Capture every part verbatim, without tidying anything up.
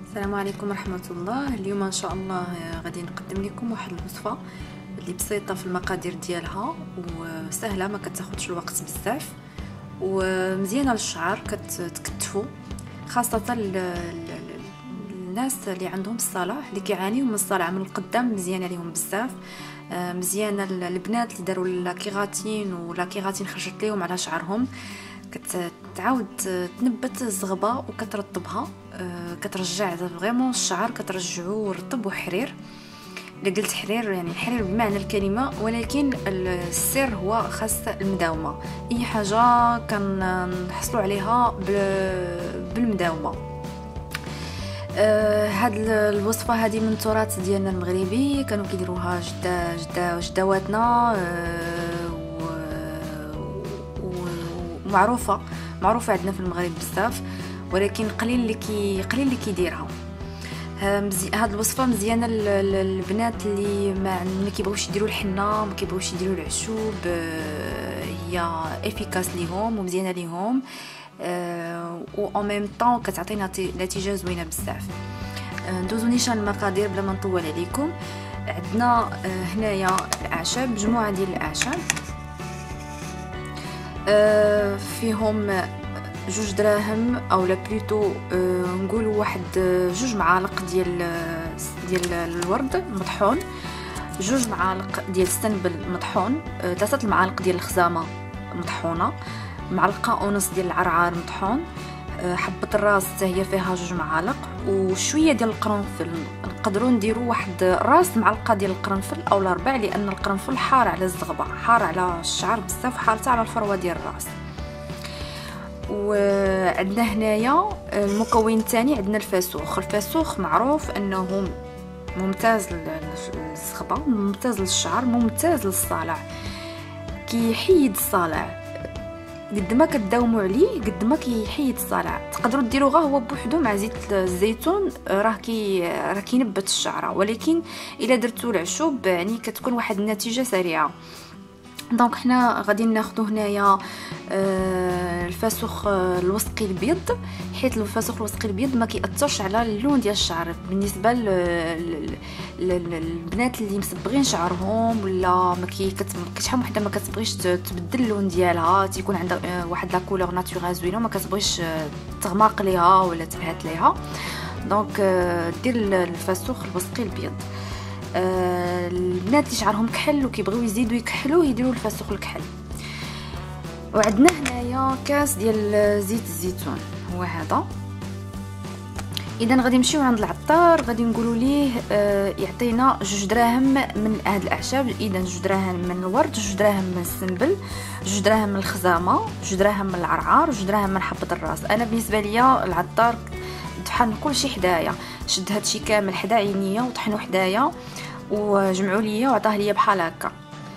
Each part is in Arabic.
السلام عليكم ورحمة الله. اليوم ان شاء الله غادي نقدم لكم واحد الوصفة اللي بسيطة في المقادير ديالها وسهلة، ما كتاخذش الوقت بزاف ومزيانة للشعر، كتكتفو خاصة الناس اللي عندهم الصلع اللي كيعانيو من الصلع من القدام، مزيانة ليهم بزاف. مزيانة البنات اللي داروا لاكيغاتين ولاكيغاتين خرجت ليهم على شعرهم، كتعاود تنبت الزغبه وكترطبها، كترجع فريمون الشعر، كترجعو رطب وحرير. الا قلت حرير يعني حرير بمعنى الكلمه، ولكن السر هو خاص المداومه. اي حاجه كنحصلوا عليها بالمداومه. آه هاد الوصفه هذه من التراث ديالنا المغربي، كانوا كيديروها جدا جدا جداواتنا، آه معروفه معروفه عندنا في المغرب بزاف، ولكن قليل اللي كي قليل اللي كيديرها. هاد الوصفه مزيانه للبنات اللي ما ما كيبغيوش يديروا الحنه، ما كيبغيوش يديروا العشوب، هي افيكاس ليهم ومزيانه ليهم، و او ميم طون كتعطينا نتيجه زوينه بزاف. ندوزو نيشان المقادير بلا ما نطول عليكم. عندنا هنايا الاعشاب، مجموعه ديال الاعشاب، فيهم جوج دراهم او لا بلوتو نقولوا واحد جوج معالق ديال ديال الورد مطحون، جوج معالق ديال السنبل مطحون، ثلاثه المعالق ديال الخزامه مطحونه، معلقه ونص ديال العرعار مطحون، حبه الراس حتى هي فيها جوج معالق، وشويه ديال القرنفل. نقدروا نديروا واحد راس معلقه ديال القرنفل او الاربع، لان القرنفل حار على الزغبه، حار على الشعر بزاف، حار حتى على الفروه ديال الراس. وعندنا هنايا المكون الثاني، عندنا الفاسوخ. الفاسوخ معروف انه ممتاز للزغبه، ممتاز للشعر، ممتاز للصلع، كيحيد الصلع. قد ما كتداوموا عليه قد ما كيحيد الصلع. تقدروا ديروه غير هو بوحدو مع زيت الزيتون، راه كي راه كينبت الشعره، ولكن الا درتو العشوب يعني كتكون واحد النتيجه سريعه. دونك حنا غادي ناخذ هنايا آه الفاسوخ الوسقي البيض، حيت الفاسوخ الوسقي البيض ما كيأثرش على اللون ديال الشعر. بالنسبه للبنات اللي مسبغين شعرهم ولا ما كي كتحم وحده ما كتبغيش تبدل اللون ديالها، تيكون عندها واحد لا كولور ناتورال زوينه، ما كتبغيش تغماق ليها ولا تبهت ليها، دونك آه دير الفاسوخ الوسقي البيض. آه البنات اللي شعرهم كحل وكيبغيو يزيدوا يكحلوه يديروا الفاسوخ الكحل. وعندنا هنايا كاس ديال زيت الزيتون، هو هذا. اذا غادي نمشيو عند العطار، غادي نقولوا ليه آه يعطينا جوج دراهم من هاد الاعشاب. اذا جوج دراهم من الورد، جوج دراهم من السنبل، جوج دراهم من الخزامه، جوج دراهم من العرعار، جوج دراهم من حبه الراس. انا بالنسبه ليا العطار طحن كلشي حدايا، شد هادشي كامل حدا عينيا وطحنو حدايا وجمعوا ليا وعطاه ليا بحال هكا.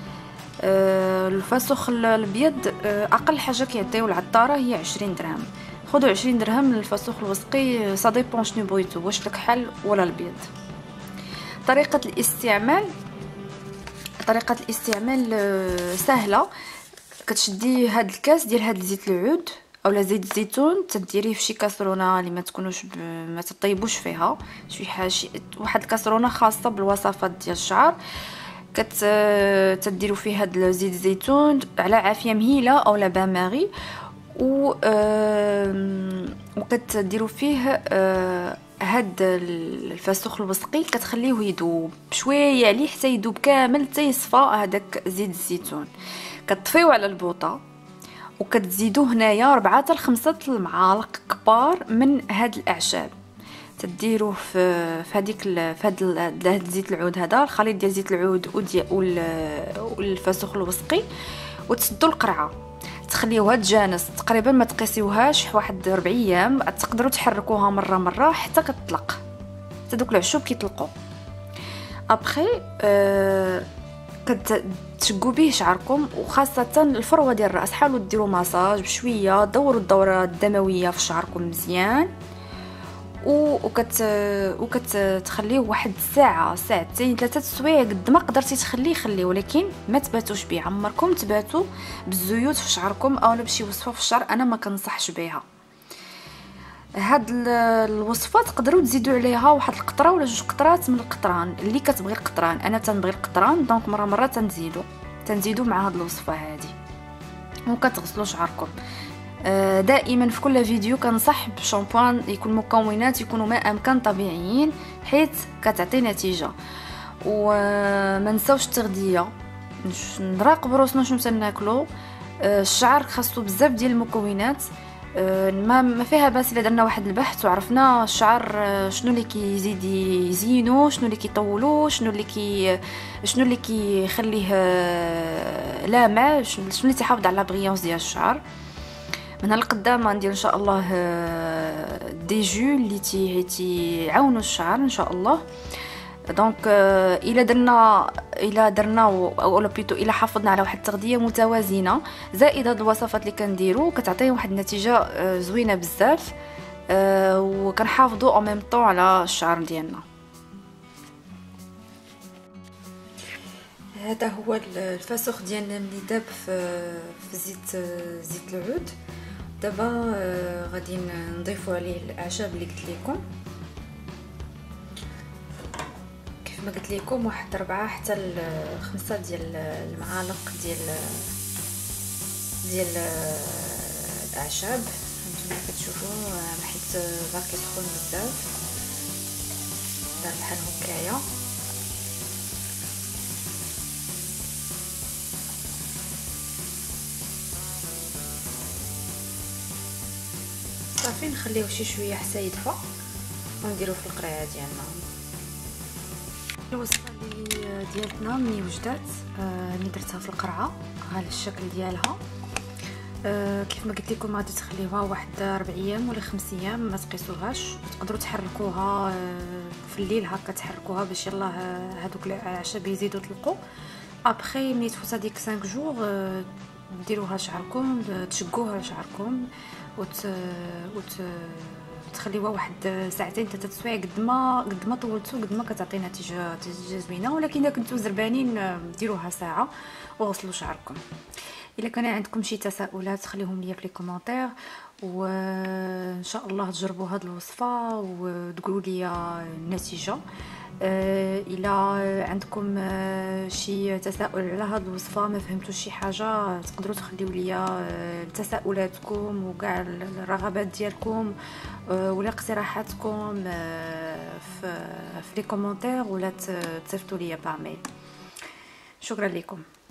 أه الفاسوخ الابيض أه اقل حاجه كيعطيو العطاره هي عشرين درهم. خذوا عشرين درهم من الفاسوخ الوسقي، صا ديبون شنو بغيتو، واش الكحل ولا الابيض. طريقه الاستعمال طريقه الاستعمال أه سهله. كتشدي هاد الكاس ديال هاد زيت العود اولا زيت الزيتون، تديريه في شي كاسرونه اللي ما تكونوش ب... ما تطيبوش فيها، شي حاجه واحد الكاسرونه خاصه بالوصفات ديال الشعر، كت تديروا فيه هاد زيت الزيتون على عافيه مهيله اولا باماري، و آه... وكتديروا فيه آه... هاد الفاسوخ الوسقي، كتخليوه يذوب شويه عليه حتى يذوب كامل حتى يصفى هذاك زيت الزيتون. كتطفيو على البوطه وكتزيدوا هنايا أربعة حتى خمسة المعالق كبار من هاد الاعشاب، تديروه في في هذيك في هاد زيت العود، هذا الخليط ديال زيت العود وديال والفاسوخ الوسقي، وتسدوا القرعه، تخليوها تجانس تقريبا، ما تقيسيوهاش واحد ربع ايام. تقدروا تحركوها مره مره حتى كتطلق، حتى دوك العشوب كيطلقوا. ابخي أه كتشقوا به شعركم، وخاصه الفروه ديال الراس، حاولوا ديروا مساج بشويه، دوروا الدوره الدمويه في شعركم مزيان، وكت وكتخليوه واحد ساعه ساعتين ثلاثه سوايع قد ما قدرتي تخليه خليه، ولكن ما تباتوش به. عمركم تباتوا بالزيوت في شعركم اولا بشي وصفه في الشعر، انا ما كنصحش بها. هاد الوصفه تقدروا تزيدوا عليها واحد القطره ولا جوج قطرات من القطران اللي كتبغي القطران. انا تنبغي القطران دونك مره مره تنزيدوا تنزيدوا مع هاد الوصفه هذه. وكتغسلوا شعركم دائما في كل فيديو كنصح بشامبوان يكون مكونات يكونوا ما امكن طبيعيين حيت كتعطي نتيجه. وما نساوش التغذيه، نراقبوا روسنا شنو تناكلوا. الشعر خاصو بزاف ديال المكونات، ما ما فيها باس الا درنا واحد البحث وعرفنا الشعر شنو اللي كيزيد يزينو، شنو اللي كيطولو، شنو اللي كي شنو اللي كيخليه لامع، شنو اللي تيحافظ على بغيونس ديال الشعر. من القدام غندير ان شاء الله دي جو اللي تي تيعاونوا الشعر ان شاء الله. دونك الا درنا الا درنا او بلوتو الا حافظنا على واحد التغذيه متوازنه زائد هاد الوصفات اللي كنديروا كتعطي واحد النتيجه زوينه بزاف، وكنحافظوا او ميم طون على الشعر ديالنا. هذا هو الفسخ ديالنا ملي داب في في زيت زيت العود. دابا غادي نضيفوا عليه الاعشاب اللي قلت لكم. كيف ما قلت لكم واحد أربعة حتى خمسة ديال المعالق ديال ديال الاعشاب. هانتوما كتشوفوا حيت باقي سخون بزاف دار بحال هكايا. صافي نخليوه شي شويه حتى يدفى ونديروه في القرعه ديالنا. الوصفه اللي ديالتنا ملي وجدات ملي درتها في القرعه هذا الشكل ديالها. كيف ما قلت لكم غادي تخليوها واحد أربع ايام ولا خمس ايام ما تقيسوهاش. تقدروا تحركوها في الليل هكا تحركوها باش يلا هذوك الاعشاب يزيدوا يطلقوا. ابخي ملي تفوت هذيك خمسة جوغ ديروها لشعركم تشقوها لشعركم وت وت تخليوها واحد ساعتين ثلاثه سوايع. قد ما قد ما طولتو قد ما كتعطي نتيجه نتيجه زوينه. ولكن اذا كنتو زربانين ديروها ساعه وغسلوا شعركم. الا كان عندكم شي تساؤلات خليهم لي في لي كومونتير، وان شاء الله تجربوا هذه الوصفه وتقولوا لي النتيجه. الى عندكم شي تساؤل على هذه الوصفه ما فهمتوش شي حاجه تقدروا تخليوا لي تساؤلاتكم وكاع الرغبات ديالكم ولا اقتراحاتكم في في لي كومونتير ولا تصيفطوا لي باغ ميل. شكرا لكم.